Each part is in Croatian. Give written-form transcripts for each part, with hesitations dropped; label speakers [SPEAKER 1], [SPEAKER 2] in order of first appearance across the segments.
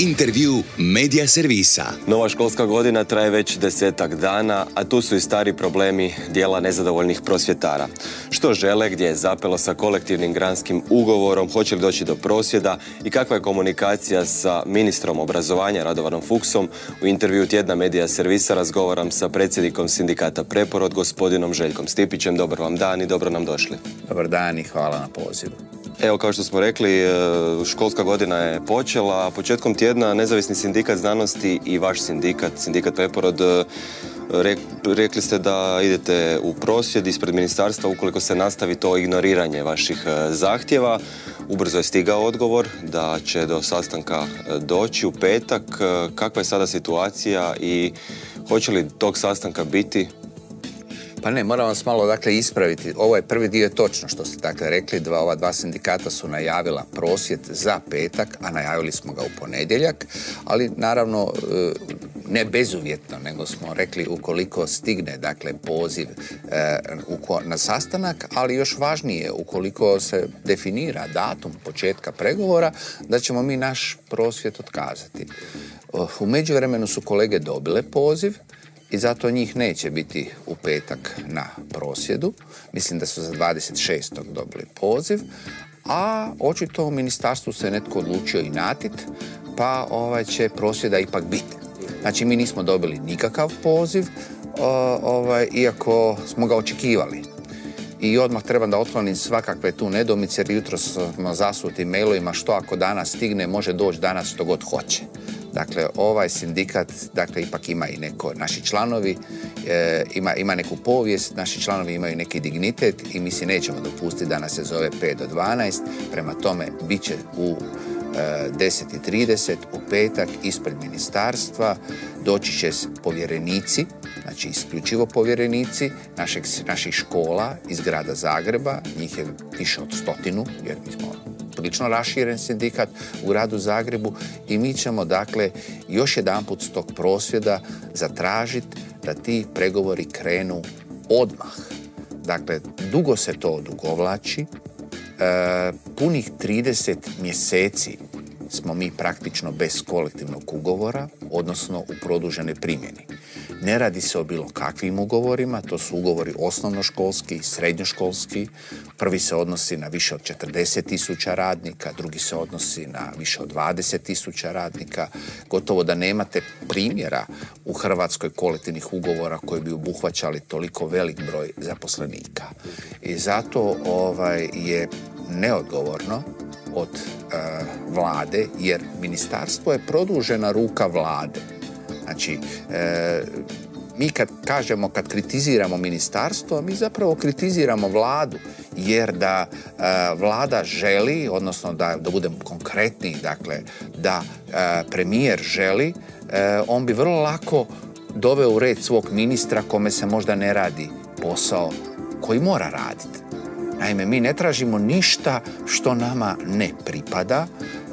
[SPEAKER 1] Intervju Medija servisa.
[SPEAKER 2] Nova školska godina traje već 10-ak dana, a tu su i stari problemi dijela nezadovoljnih prosvjetara. Što žele, gdje je zapelo sa kolektivnim granskim ugovorom, hoće li doći do prosvjeda i kakva je komunikacija sa ministrom obrazovanja Radovanom Fuchsom. U intervju tjedna Medija servisa razgovaram sa predsjednikom sindikata Preporod, gospodinom Željkom Stipićem. Dobar vam dan i dobro nam došli.
[SPEAKER 3] Dobar dan i hvala na pozivu.
[SPEAKER 2] Evo, kao što smo rekli, školska godina je počela, a početkom tjedna Nezavisni sindikat znanosti i vaš sindikat, sindikat Preporod, rekli ste da idete u prosvjed ispred ministarstva ukoliko se nastavi to ignoriranje vaših zahtjeva. Ubrzo je stigao odgovor da će do sastanka doći u petak. Kakva je sada situacija i hoće li tog sastanka biti?
[SPEAKER 3] Pa ne, moram vas malo ispraviti. Ovo je prvi dio točno što ste rekli. Ova dva sindikata su najavila prosvjed za petak, a najavili smo ga u ponedjeljak, ali naravno ne bezuvjetno, nego smo rekli ukoliko stigne poziv na sastanak, ali još važnije ukoliko se definira datum početka pregovora, da ćemo mi naš prosvjed otkazati. U međuvremenu su kolege dobile poziv i zato njih neće biti u petak na prosvjedu. Mislim da su za 26. dobili poziv, a očito u ministarstvu se netko odlučio inatit, pa će prosvjeda ipak biti. Znači, mi nismo dobili nikakav poziv, iako smo ga očekivali. I odmah trebam da otklonim svakakve tu nedoumice, jer jutros smo zasuti mailovima što ako danas stigne, može doći danas što god hoće. Dakle, ovaj sindikat, ipak ima i neko, naši članovi, ima neku povijest, naši članovi imaju neki dignitet i mi si nećemo dopustiti da nas se zove 5 do 12, prema tome bit će u 10:30 u petak ispred ministarstva, doći će povjerenici, znači isključivo povjerenici naših škola iz grada Zagreba, njih je više od 100, jer mi smo prilično raširen sindikat u gradu Zagrebu i mi ćemo još jedanput s tog prosvjeda zatražiti da ti pregovori krenu odmah. Dakle, dugo se to odugovlači, punih 30 mjeseci smo mi praktično bez kolektivnog ugovora, odnosno u produženoj primjeni. Ne radi se o bilo kakvim ugovorima, to su ugovori osnovnoškolski i srednjoškolski. Prvi se odnosi na više od 40.000 radnika, drugi se odnosi na više od 20.000 radnika. Gotovo da nemate primjera u Hrvatskoj kolektivnih ugovora koji bi obuhvaćali toliko velik broj zaposlenika. I zato je neodgovorno od vlade, jer ministarstvo je produžena ruka vlade. Znači, mi kad kritiziramo ministarstvo, mi zapravo kritiziramo vladu, jer da vlada želi, odnosno da budem konkretniji, da premijer želi, on bi vrlo lako doveo u red svog ministra kome se možda ne radi posao koji mora raditi. Naime, mi ne tražimo ništa što nama ne pripada,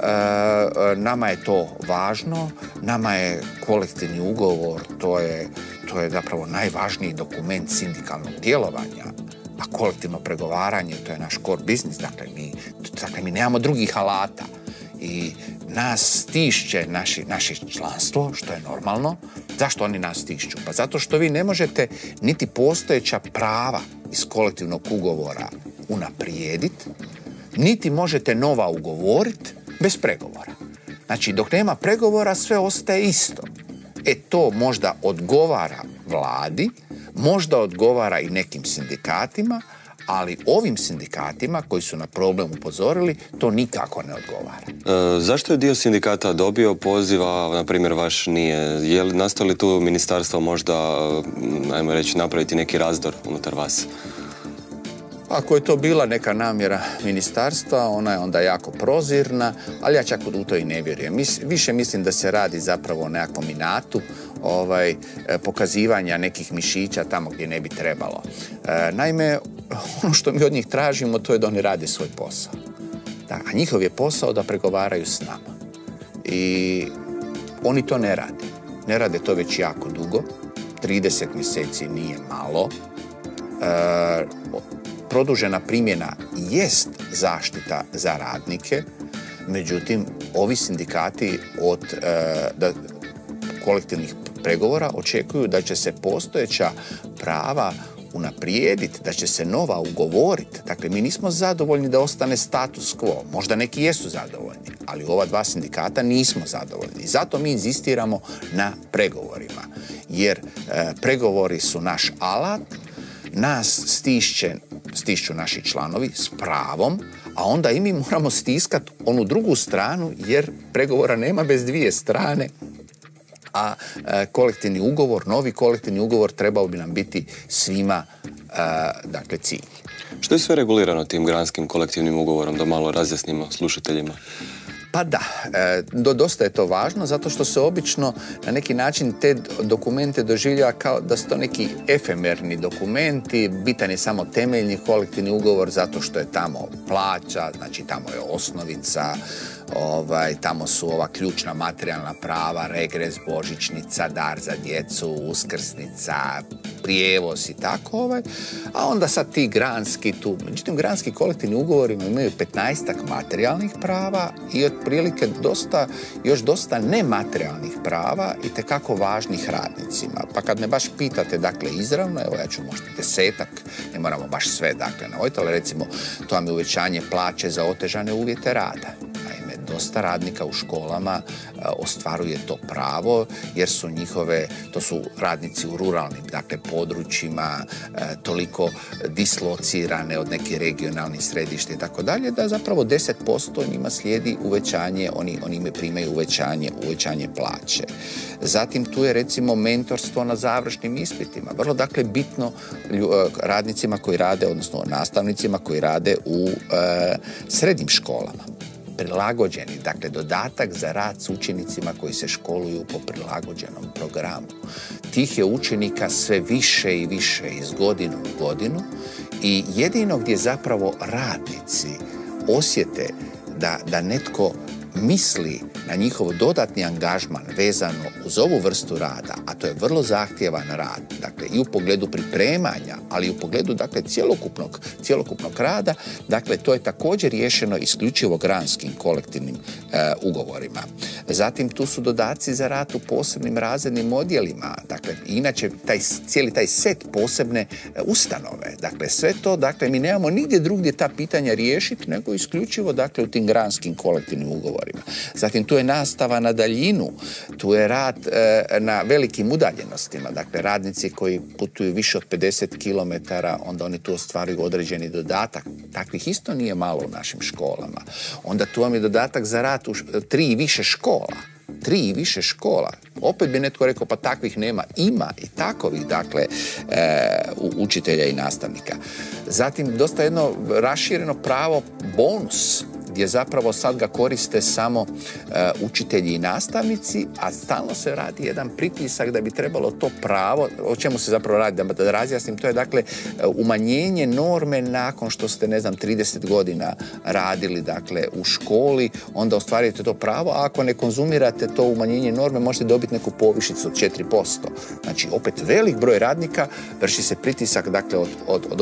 [SPEAKER 3] nama je to važno, nama je kolektivni ugovor, to je zapravo najvažniji dokument sindikalnog djelovanja, a kolektivno pregovaranje, to je naš core business, mi nemamo drugih alata i nas stišće naše članstvo, što je normalno. Zašto oni nas stišću? Pa zato što vi ne možete niti postojeća prava iz kolektivnog ugovora unaprijediti, niti možete nova ugovoriti bez pregovora. Znači, dok nema pregovora, sve ostaje isto. To možda odgovara vladi, možda odgovara i nekim sindikatima, ali ovim sindikatima koji su na problem upozorili, to nikako ne odgovara.
[SPEAKER 2] Zašto je dio sindikata dobio poziva, na primjer vaš nije? Je li nastali tu ministarstvo možda, ajmo reći, napraviti neki razdor unutar vas?
[SPEAKER 3] Ako je to bila neka namjera ministarstva, ona je onda jako prozirna, ali ja čak u to i ne vjerujem. Više mislim da se radi zapravo o nekakvom inatu, pokazivanja nekih mišića tamo gdje ne bi trebalo. Naime, ono što mi od njih tražimo, to je da oni rade svoj posao. A njihov je posao da pregovaraju s nama. I oni to ne rade. Ne rade to već jako dugo. 30 mjeseci nije malo. Produžena primjena jest zaštita za radnike, međutim, ovi sindikati od kolektivnih pregovora očekuju da će se postojeća prava unaprijediti, da će se nova ugovoriti. Dakle, mi nismo zadovoljni da ostane status quo. Možda neki jesu zadovoljni, ali ova dva sindikata nismo zadovoljni. Zato mi inzistiramo na pregovorima. Jer pregovori su naš alat, nas stišću naši članovi s pravom, a onda i mi moramo stiskati onu drugu stranu, jer pregovora nema bez dvije strane, a kolektivni ugovor, novi kolektivni ugovor trebao bi nam biti svima dakle, cilj.
[SPEAKER 2] Što je sve regulirano tim granskim kolektivnim ugovorom, da malo razjasnimo slušateljima?
[SPEAKER 3] Pa da, dosta je to važno, zato što se obično na neki način te dokumente doživljava kao da su to neki efemerni dokumenti, bitan je samo temeljni kolektivni ugovor zato što je tamo plaća, znači tamo je osnovica, tamo su ova ključna materijalna prava, regres, božićnica, dar za djecu, uskrsnica, prijevoz i tako, a onda sad ti granski tu. Međutim, granski kolektivni ugovori imaju 15-ak materijalnih prava i otprilike još dosta nematerijalnih prava i tekako važnih radnicima. Pa kad me baš pitate, dakle, izravno, evo ja ću možda 10-ak, ne moramo baš sve, dakle, navoditi, ali recimo to vam je uvećanje plaće za otežane uvjete rada. Dosta radnika u školama ostvaruje to pravo jer su to su radnici u ruralnim, dakle, područjima, toliko dislocirane od nekih regionalnih središta i tako dalje, da zapravo 10% njima slijedi uvećanje, oni ime primaju uvećanje plaće. Zatim tu je recimo mentorstvo na završnim ispitima. Vrlo, dakle, bitno radnicima koji rade, odnosno nastavnicima koji rade u srednjim školama. Prilagođeni, dakle, dodatak za rad s učenicima koji se školuju po prilagođenom programu. Tih je učenika sve više i više iz godine u godinu i jedino gdje zapravo radnici osjete da netko misli na njihov dodatni angažman vezano uz ovu vrstu rada, a to je vrlo zahtjevan rad, dakle, i u pogledu pripremanja, ali i u pogledu, dakle, cjelokupnog rada, dakle, to je također riješeno isključivo granskim kolektivnim ugovorima. Zatim tu su dodaci za rad u posebnim razrednim odjelima, dakle, inače cijeli taj set posebne ustanove, dakle, sve to, dakle, mi nemamo nigdje drugdje ta pitanja riješiti, nego isključivo, dakle, u tim granskim kolektivnim ugovorima. Zatim tu je nastava na daljinu, tu je rad na velikim udaljenostima, dakle, radnici koji putuju više od 50 km, onda oni tu ostvaruju određeni dodatak. Takvih isto nije malo u našim školama. Onda tu vam je dodatak za rad u 3 i više škola. 3 i više škola. Opet bi netko rekao, pa takvih nema. Ima i takovih, dakle, učitelja i nastavnika. Zatim, dosta jedno rašireno pravo bonus, gdje zapravo sad ga koriste samo učitelji i nastavnici, a stalno se radi jedan pritisak da bi trebalo to pravo, o čemu se zapravo radi, da razjasnim, to je, dakle, umanjenje norme nakon što ste, 30 godina radili, dakle, u školi, onda ostvarite to pravo, a ako ne konzumirate to umanjenje norme, možete dobiti neku povišicu od 4%. Znači, opet velik broj radnika, vrši se pritisak, dakle, od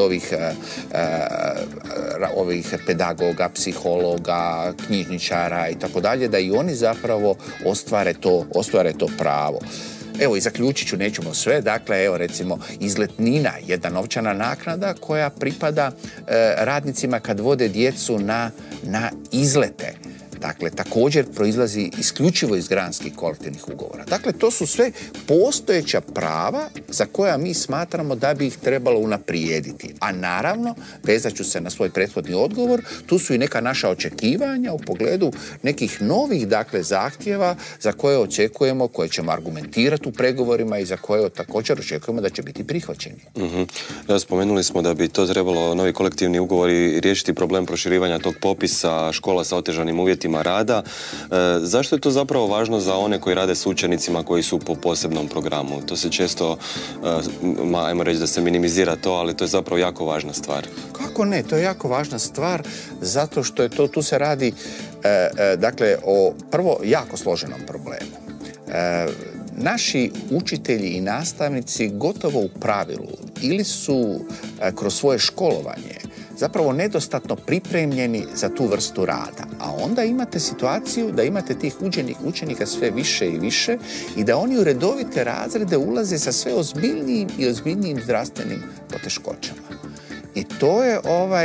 [SPEAKER 3] ovih pedagoga, psihologa, knjižničara i tako dalje, da i oni zapravo ostvare to pravo. Evo, i zaključit ću, nećemo sve, dakle, evo, recimo, izletnina, jedna novčana naknada koja pripada radnicima kad vode djecu na izlete. Dakle, također proizlazi isključivo iz granskih kolektivnih ugovora. Dakle, to su sve postojeća prava za koja mi smatramo da bi ih trebalo unaprijediti. A naravno, vezat ću se na svoj prethodni odgovor, tu su i neka naša očekivanja u pogledu nekih novih, dakle, zahtjeva za koje očekujemo, koje ćemo argumentirati u pregovorima i za koje također očekujemo da će biti prihvaćeni.
[SPEAKER 2] Spomenuli smo da bi to trebalo, novi kolektivni ugovori, riješiti problem proširivanja tog popisa škola sa otežanim uvjetima rada. Zašto je to zapravo važno za one koji rade s učenicima koji su po posebnom programu? To se često, ajmo reći da se minimizira to, ali to je zapravo jako važna stvar.
[SPEAKER 3] Kako ne? To je jako važna stvar zato što je tu se radi, dakle, o prvo jako složenom problemu. Naši učitelji i nastavnici gotovo u pravilu ili su kroz svoje školovanje zapravo nedostatno pripremljeni za tu vrstu rada. A onda imate situaciju da imate tih učenika sve više i više i da oni u redovite razrede ulaze sa sve ozbiljnijim i ozbiljnijim zdravstvenim poteškoćama. I to je,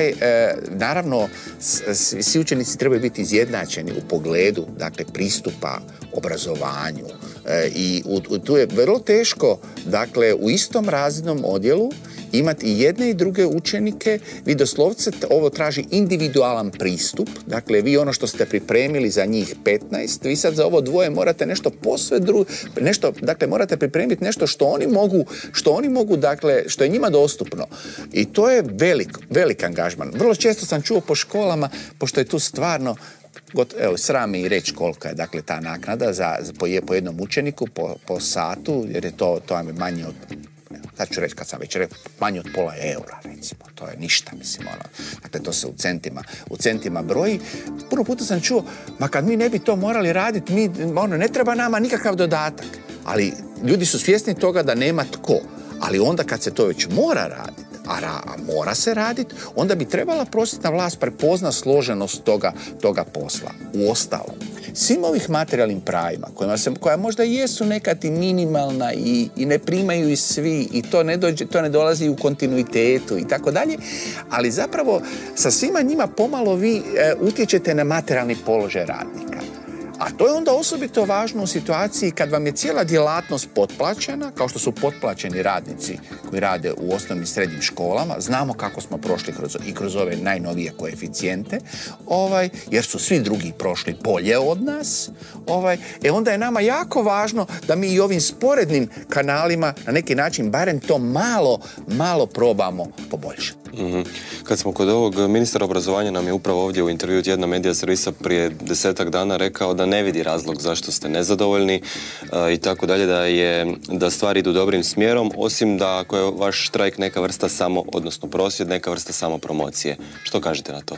[SPEAKER 3] naravno, svi učenici trebaju biti izjednačeni u pogledu, dakle, pristupa obrazovanju. I tu je vrlo teško, dakle, u istom razrednom odjelu imati i jedne i druge učenike. Vi doslovce ovo traži individualan pristup. Dakle, vi ono što ste pripremili za njih 15, vi sad za ovo dvoje morate nešto posve drugo, dakle, morate pripremiti nešto što oni mogu, dakle, što je njima dostupno. I to je velik angažman. Vrlo često sam čuo po školama, pošto je tu stvarno, evo, sram i reći kolika je, dakle, ta naknada po jednom učeniku po satu, jer je to je manje od, sad ću reći kad sam već rekao, manje od pola eura, recimo. To je ništa, mislim, dakle, to se u centima broji. Puno puta sam čuo, ma kad mi ne bi to morali raditi, ne treba nama nikakav dodatak. Ali ljudi su svjesni toga da nema tko. Ali onda kad se to već mora raditi, a mora se raditi, onda bi trebala prosvjetna vlast prepozna složenost toga posla. Uostalom, svim ovih materijalnim pravima, koja možda jesu nekad i minimalna i ne primaju i svi, i to ne dolazi u kontinuitetu i tako dalje, ali zapravo sa svima njima pomalo vi utječete na materijalni položaj radnika. A to je onda osobito važno u situaciji kad vam je cijela djelatnost potplaćena, kao što su potplaćeni radnici koji rade u osnovnim i srednjim školama. Znamo kako smo prošli kroz ove najnovije koeficijente, jer su svi drugi prošli bolje od nas. Onda je nama jako važno da mi i ovim sporednim kanalima na neki način barem to malo probamo poboljšati.
[SPEAKER 2] Kad smo kod ovog, ministar obrazovanja nam je upravo ovdje u intervju Tjedna Medija Servisa prije 10-ak dana rekao da ne vidi razlog zašto ste nezadovoljni i tako dalje, da stvari idu dobrim smjerom, osim da ako je vaš štrajk neka vrsta odnosno prosvjed, neka vrsta samopromocije. Što kažete na to?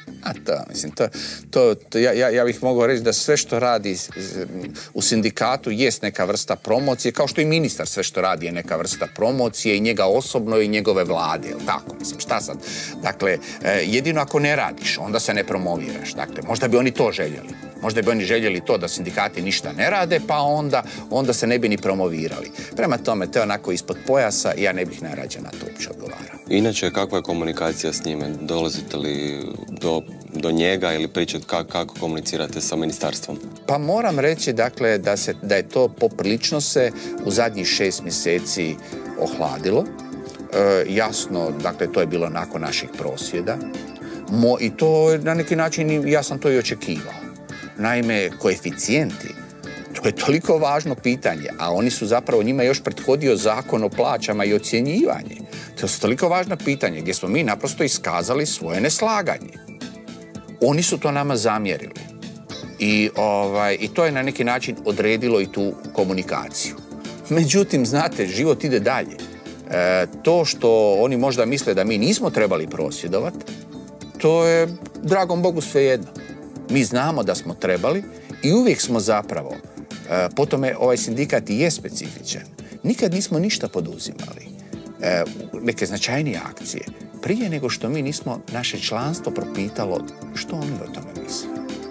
[SPEAKER 2] Ja bih mogao reći da sve što radi u sindikatu jest neka vrsta promocije, kao što i ministar sve što radi je neka vrsta promocije i njega osobno i njegove vlade, jel tako? Mislim, šta sad? Dakle, jedino ako ne radiš, onda se ne promoviraš. Dakle, možda bi oni to željeli. Možda bi oni željeli to da sindikati ništa ne rade, pa onda se ne bi ni promovirali. Prema tome, to je onako ispod pojasa i ja ne bih najrađe na to uopće odgovarao. Inače, kakva je komunikacija s njime? Dolazite li do njega ili pričate kako komunicirate sa ministarstvom? Pa
[SPEAKER 3] moram reći, dakle, da je to poprilično se u zadnjih 6 mjeseci ohladilo. Jasno, dakle, to je bilo nakon naših prosvjeda. I to na neki način, ja sam to i očekivao. Naime, koeficijenti, to je toliko važno pitanje, a oni su zapravo, njima još prethodio zakon o plaćama i ocjenjivanje. To su toliko važno pitanje gdje smo mi naprosto iskazali svoje neslaganje. Oni su to nama zamjerili. I to je na neki način odredilo i tu komunikaciju. Međutim, znate, život ide dalje. To što oni možda misle da mi nismo trebali prosvjedovati, to je, dragom Bogu, svejedno. Mi znamo da smo trebali i uvijek smo zapravo, po tome ovaj sindikat i je specifičan, nikad nismo ništa poduzimali, neke značajnije akcije, prije nego što mi nismo naše članstvo propitalo što oni o tome misle.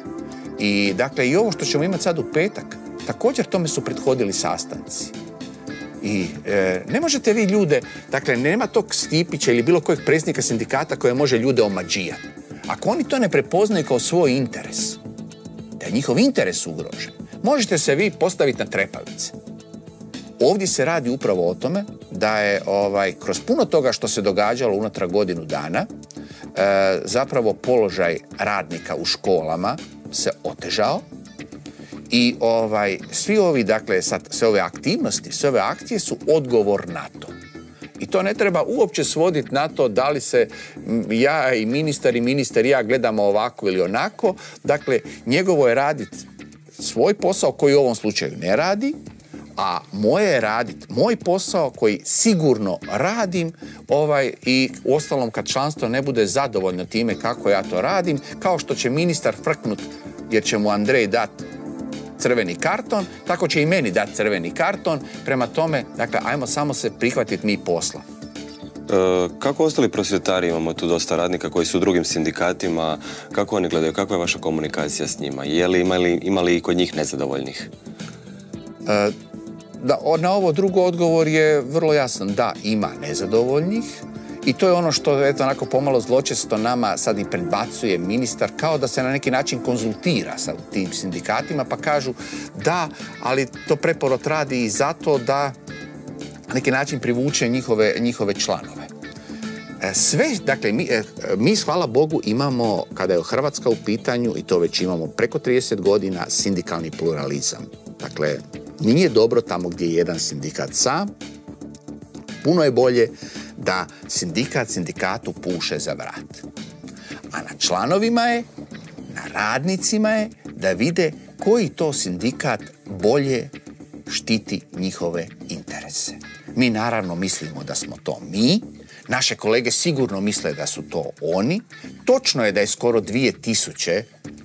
[SPEAKER 3] I dakle, i ovo što ćemo imati sad u petak, također tome su prethodili sastanci. I ne možete vi ljude, dakle, nema tog Stipića ili bilo kojeg predsjednika sindikata koje može ljude omađijati. Ako oni to ne prepoznaju kao svoj interes, da je njihov interes ugrožen, možete se vi postaviti na trepavice. Ovdje se radi upravo o tome da je kroz puno toga što se događalo unatrag godinu dana, zapravo položaj radnika u školama se otežao i svi ovi, dakle, sve ove aktivnosti, sve ove akcije su odgovor na to. I to ne treba uopće svoditi na to da li se ja i ministar i ja gledamo ovako ili onako. Dakle, njegovo je raditi svoj posao koji u ovom slučaju ne radi, a moje je raditi moj posao koji sigurno radim i uostalom kad članstvo ne bude zadovoljno time kako ja to radim, kao što će ministar frknut jer će mu Andrej dati crveni karton, tako će i meni dati crveni karton. Prema tome, dakle, ajmo samo se prihvatiti mi posla.
[SPEAKER 2] Kako ostali prosvjetari, imamo tu dosta radnika koji su u drugim sindikatima, kako oni gledaju, kakva je vaša komunikacija s njima? Ima li i kod njih nezadovoljnih?
[SPEAKER 3] Na ovo drugo odgovor je vrlo jasan. Da, ima nezadovoljnih i to je ono što eto onako pomalo zločesto nama sad i predbacuje ministar, kao da se na neki način konzultira sa tim sindikatima pa kažu da, ali to Preporod radi i zato da na neki način privuče njihove članove. Sve, dakle, mi hvala Bogu imamo, kada je Hrvatska u pitanju, i to već imamo preko 30 godina, sindikalni pluralizam. Dakle, nije dobro tamo gdje je jedan sindikat sam, puno je bolje da sindikat sindikatu puše za vrat. A na članovima je, na radnicima je da vide koji to sindikat bolje štiti njihove interese. Mi naravno mislimo da smo to mi, naše kolege sigurno misle da su to oni. Točno je da je skoro 2000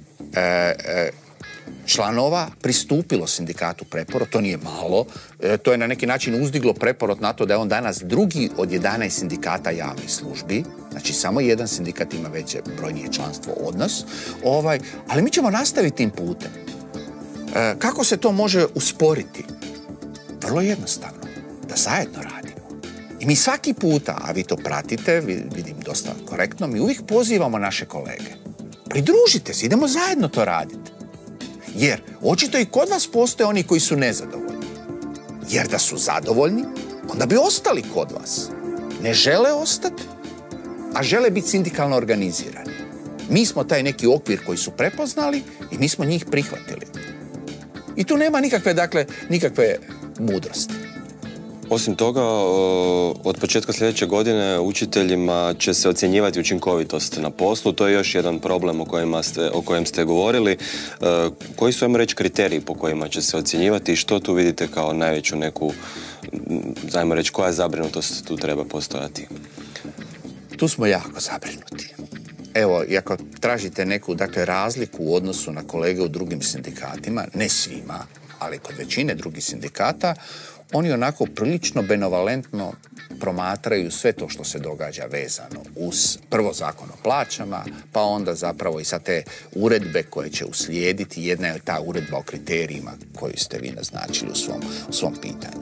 [SPEAKER 3] članova pristupilo sindikatu Preporod, to nije malo, to je na neki način uzdiglo Preporod na to da je on danas drugi od 11 sindikata javnih službi, znači samo jedan sindikat ima veće brojnije članstvo od nas, ali mi ćemo nastaviti tim putem. Kako se to može usporiti? Vrlo jednostavno, da zajedno radimo. I mi svaki puta, a vi to pratite, vidim dosta korektno, mi uvijek pozivamo naše kolege. Pridružite se, idemo zajedno to raditi. Jer očito i kod vas postoje oni koji su nezadovoljni. Jer da su zadovoljni, onda bi ostali kod vas. Ne žele ostati, a žele biti sindikalno organizirani. Mi smo taj neki okvir koji su prepoznali i mi smo njih prihvatili. I tu nema nikakve mudrosti.
[SPEAKER 2] Osim toga, od početka sljedeće godine učiteljima će se ocjenjivati učinkovitost na poslu. To je još jedan problem o kojem ste govorili. Koji su, ajmo reći, kriteriji po kojima će se ocjenjivati i što tu vidite kao najveću neku, ajmo reći, koja zabrinutost tu treba postojati?
[SPEAKER 3] Tu smo jako zabrinuti. Evo, ako tražite neku razliku u odnosu na kolege u drugim sindikatima, ne svima, ali kod većine drugih sindikata, oni onako prilično benevolentno promatraju sve to što se događa vezano uz prvo zakon o plaćama, pa onda zapravo i sa te uredbe koje će uslijediti. Jedna je ta uredba o kriterijima koju ste vi naznačili u svom pitanju.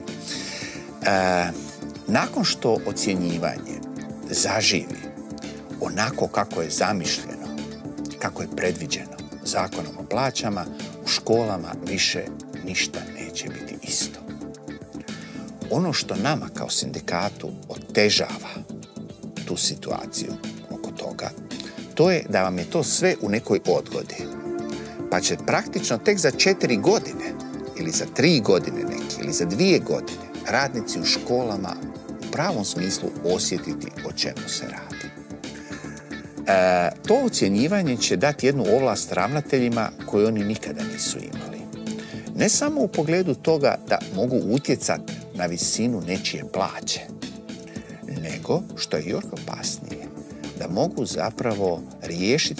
[SPEAKER 3] Nakon što ocjenjivanje zaživi onako kako je zamišljeno, kako je predviđeno zakonom o plaćama, u školama više ništa neće biti isto. Ono što nama kao sindikatu otežava tu situaciju oko toga, to je da vam je to sve u nekoj odgodi. Pa će praktično tek za 4 godine ili za 3 godine neki ili za 2 godine radnici u školama u pravom smislu osjetiti o čemu se radi. To ocjenjivanje će dati jednu ovlast ravnateljima koju oni nikada nisu imali. Ne samo u pogledu toga da mogu utjecati na visinu nečije plaće, nego, što je još opasnije, da mogu zapravo riješiti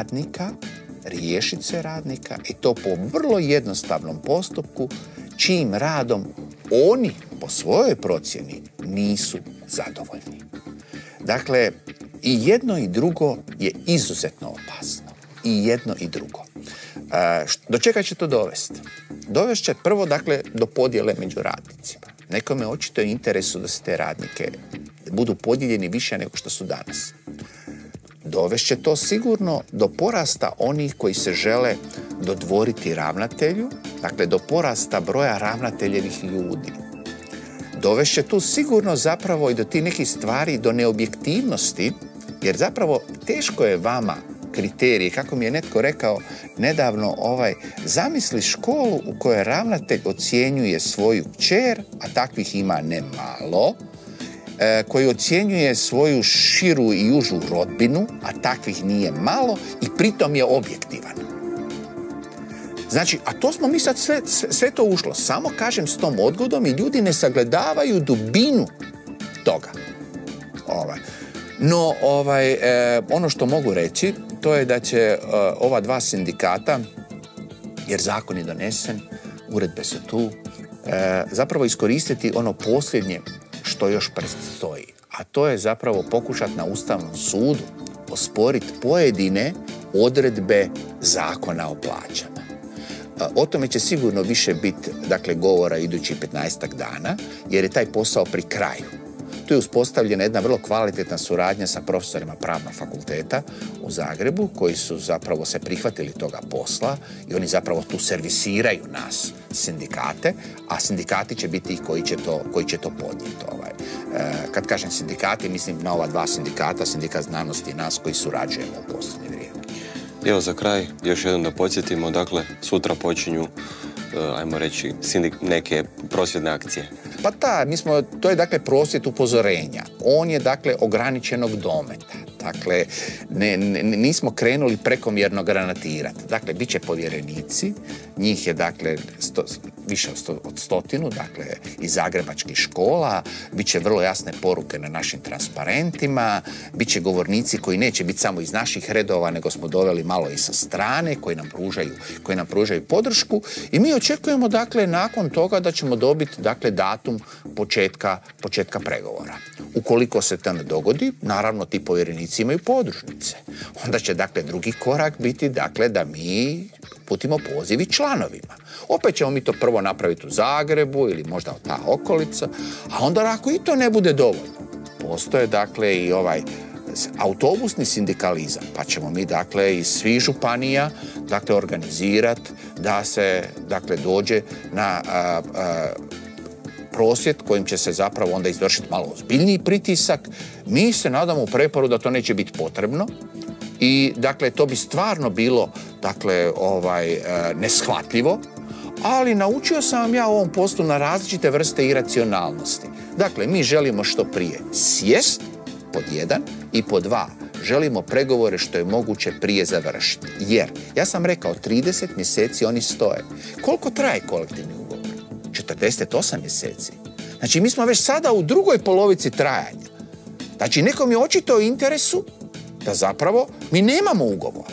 [SPEAKER 3] se radnika i to po vrlo jednostavnom postupku čijim radom oni po svojoj procjeni nisu zadovoljni. Dakle, i jedno i drugo je izuzetno opasno. I jedno i drugo. Do čega će to dovesti? Dovest će prvo, do podjele među radnicima. Nekome očito je interesu da se te radnike budu podijeljeni više nego što su danas. Dovest će to sigurno do porasta onih koji se žele dodvoriti ravnatelju, do porasta broja ravnateljevih ljudi. Dovest će tu sigurno zapravo i do tih nekih stvari, do neobjektivnosti, jer zapravo teško je vama kriterije, kako mi je netko rekao nedavno, zamisli školu u kojoj ravnatelj ocjenjuje svoju kćer, a takvih ima ne malo, koji ocjenjuje svoju širu i užu rodbinu, a takvih nije malo, i pritom je objektivan. Znači, a to smo mi sad sve to ušlo. Samo kažem s tom odgodom i ljudi ne sagledavaju dubinu toga. No, ono što mogu reći, to je da će ova 2 sindikata, jer zakon je donesen, uredbe su tu, zapravo iskoristiti ono posljednje što još predstoji, a to je zapravo pokušati na Ustavnom sudu osporiti pojedine odredbe zakona o plaćama. O tome će sigurno više biti, dakle, govora idući 15 dana, jer je taj posao pri kraju. Tu je uspostavljena jedna vrlo kvalitetna suradnja sa profesorima Pravnog fakulteta u Zagrebu, koji su zapravo se prihvatili toga posla i oni zapravo tu servisiraju nas, sindikate, a sindikati će biti koji će to podnijeti. Kad kažem sindikati, mislim na ova dva sindikata, Sindikat znanosti i nas koji surađujemo u posljednje vrijeme.
[SPEAKER 2] Evo za kraj, još jednom da podsjetimo, dakle, sutra počinju, ajmo reći, neke prosvjedne akcije.
[SPEAKER 3] Pa to je dakle prosvjed upozorenja. On je dakle ograničenog dometa. Dakle, nismo krenuli prekomjerno granatirati. Dakle, bit će povjerenici, njih je dakle više od 100, dakle iz zagrebačkih škola, bit će vrlo jasne poruke na našim transparentima, bit će govornici koji neće biti samo iz naših redova, nego smo doveli malo i sa strane, koji nam pružaju podršku i mi očekujemo dakle nakon toga da ćemo dobiti dakle datum početka pregovora. Ukoliko se to ne dogodi, naravno ti povjerenici imaju podružnice. Onda će dakle drugi korak biti dakle da mi uputimo pozivi članovima. Opet ćemo mi to prvo napraviti u Zagrebu ili možda ta okolica, a onda ako i to ne bude dovoljno, postoje dakle i autobusni sindikalizam, pa ćemo mi dakle iz svih županija dakle organizirati da se dakle dođe na prosvjed kojim će se zapravo onda izvršiti malo ozbiljniji pritisak. Mi se nadamo u Preporu da to neće biti potrebno i dakle to bi stvarno bilo dakle neshvatljivo, ali naučio sam vam ja u ovom poslu na različite vrste iracionalnosti. Dakle, mi želimo što prije sjest, pod 1, i pod 2, želimo pregovore što je moguće prije završiti. Jer, ja sam rekao, 30 mjeseci oni stoje. Koliko traje kolektivni ugovor? 48 mjeseci. Znači, mi smo već sada u drugoj polovici trajanja. Znači, nekom je očito u interesu da zapravo mi nemamo ugovor.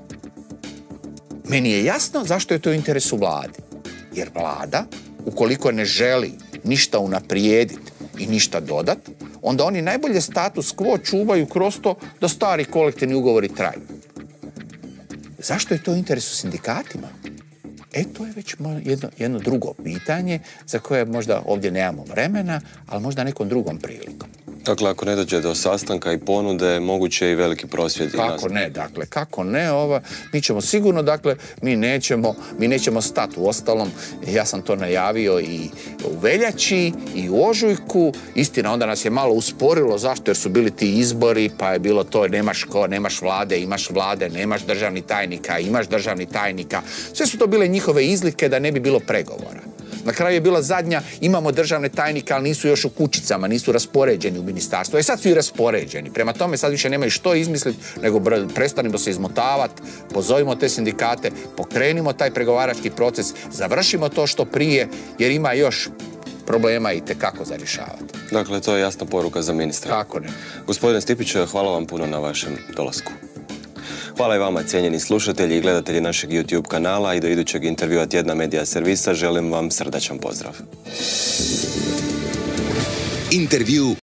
[SPEAKER 3] Meni je jasno zašto je to u interesu vlade. Jer vlada, ukoliko ne želi ništa unaprijediti i ništa dodati, onda oni najbolje status quo čuvaju kroz to da stari kolektivni ugovori traju. Zašto je to u interesu sindikatima? To je već jedno drugo pitanje za koje možda ovdje nemamo vremena, ali možda nekom drugom prilikom.
[SPEAKER 2] Dakle, ako ne dođe do sastanka i ponude, moguće i veliki prosvjedi.
[SPEAKER 3] Kako ne, mi ćemo sigurno, mi nećemo stati. Uostalom, ja sam to najavio i u veljači i u ožujku. Istina, onda nas je malo usporilo, zašto? Jer su bili ti izbori, pa je bilo to nemaš vlade, imaš vlade, nemaš državni tajnika, imaš državni tajnika. Sve su to bile njihove izlike da ne bi bilo pregovora. Na kraju je bila zadnja, imamo državne tajnike, ali nisu još u kućicama, nisu raspoređeni u ministarstvu. Sad su i raspoređeni. Prema tome sad više nemaju što izmisliti, nego prestanimo se izmotavati, pozovimo te sindikate, pokrenimo taj pregovarački proces, završimo to što prije, jer ima još problema i tekako za rješavati.
[SPEAKER 2] Dakle, to je jasna poruka za ministra.
[SPEAKER 3] Kako ne.
[SPEAKER 2] Gospodine Stipić, hvala vam puno na vašem dolasku. Hvala i vama, cijenjeni slušatelji i gledatelji našeg YouTube kanala, i do idućeg intervjua Tjedna Medija Servisa želim vam srdačan pozdrav.
[SPEAKER 1] Intervju